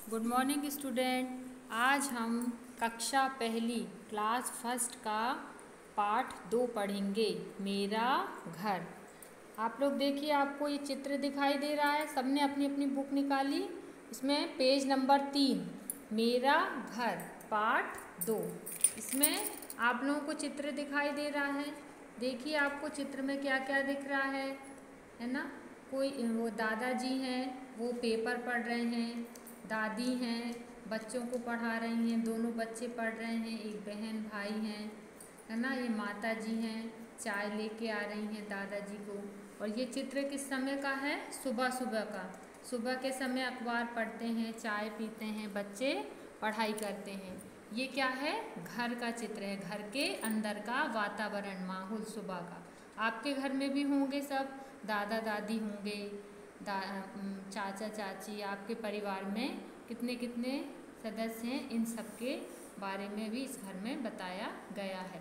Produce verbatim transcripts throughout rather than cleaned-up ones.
Good morning student. आज हम कक्षा पहली क्लास फर्स्ट का पाठ दो पढ़ेंगे, मेरा घर। आप लोग देखिए, आपको ये चित्र दिखाई दे रहा है। सबने अपनी अपनी बुक निकाली। इसमें पेज नंबर तीन, मेरा घर पाठ दो। इसमें आप लोगों को चित्र दिखाई दे रहा है। देखिए आपको चित्र में क्या क्या दिख रहा है, है ना। कोई वो दादाजी हैं, वो पेपर पढ़ रहे हैं। दादी हैं, बच्चों को पढ़ा रही हैं। दोनों बच्चे पढ़ रहे हैं। एक बहन भाई हैं, है ना। ये माता जी हैं, चाय लेके आ रही हैं दादाजी को। और ये चित्र किस समय का है? सुबह सुबह का। सुबह के समय अखबार पढ़ते हैं, चाय पीते हैं, बच्चे पढ़ाई करते हैं। ये क्या है? घर का चित्र है। घर के अंदर का वातावरण, माहौल सुबह का। आपके घर में भी होंगे सब, दादा दादी होंगे, दा चाचा चाची। आपके परिवार में कितने कितने सदस्य हैं, इन सब के बारे में भी इस घर में बताया गया है।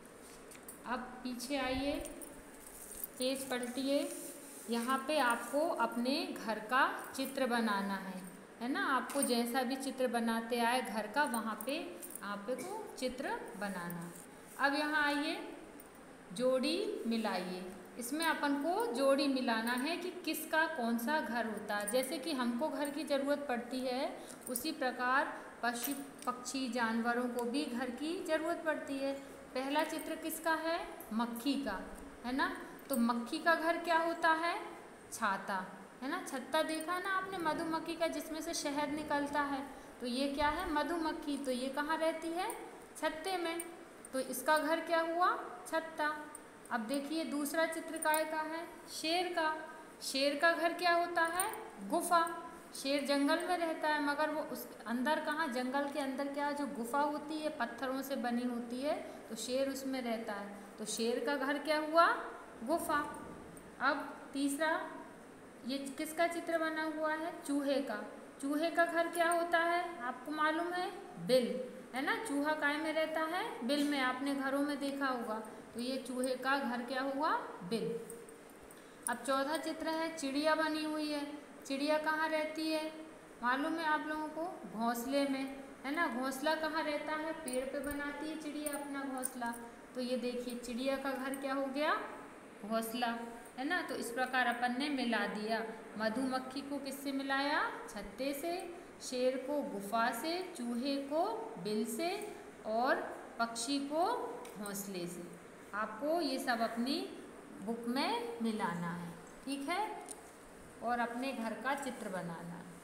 अब पीछे आइए, पेज पलटिए। यहाँ पे आपको अपने घर का चित्र बनाना है, है ना। आपको जैसा भी चित्र बनाते आए घर का, वहाँ पे आपको चित्र बनाना। अब यहाँ आइए, जोड़ी मिलाइए। इसमें अपन को जोड़ी मिलाना है कि किसका कौन सा घर होता है। जैसे कि हमको घर की ज़रूरत पड़ती है, उसी प्रकार पशु पक्षी जानवरों को भी घर की ज़रूरत पड़ती है। पहला चित्र किसका है? मक्खी का, है ना। तो मक्खी का घर क्या होता है? छाता, है ना। छत्ता देखा ना आपने मधुमक्खी का, जिसमें से शहद निकलता है। तो ये क्या है? मधुमक्खी। तो ये कहाँ रहती है? छत्ते में। तो इसका घर क्या हुआ? छत्ता। अब देखिए दूसरा चित्र काय का है? शेर का। शेर का घर क्या होता है? गुफा। शेर जंगल में रहता है, मगर वो उस अंदर कहाँ, जंगल के अंदर क्या जो गुफा होती है, पत्थरों से बनी होती है, तो शेर उसमें रहता है। तो शेर का घर क्या हुआ? गुफा। अब तीसरा, ये किसका चित्र बना हुआ है? चूहे का। चूहे का घर क्या होता है? आपको मालूम है? बिल, है ना। चूहा काय में रहता है? बिल में। आपने घरों में देखा होगा। तो ये चूहे का घर क्या हुआ? बिल। अब चौथा चित्र है, चिड़िया बनी हुई है। चिड़िया कहाँ रहती है? मालूम है आप लोगों को? घोंसले में, है ना। घोंसला कहाँ रहता है? पेड़ पे बनाती है चिड़िया अपना घोंसला। तो ये देखिए चिड़िया का घर क्या हो गया? घोंसला, है ना। तो इस प्रकार अपन ने मिला दिया। मधुमक्खी को किससे मिलाया? छत्ते से। शेर को गुफा से। चूहे को बिल से। और पक्षी को घोंसले से। आपको ये सब अपनी बुक में मिलाना है, ठीक है। और अपने घर का चित्र बनाना है।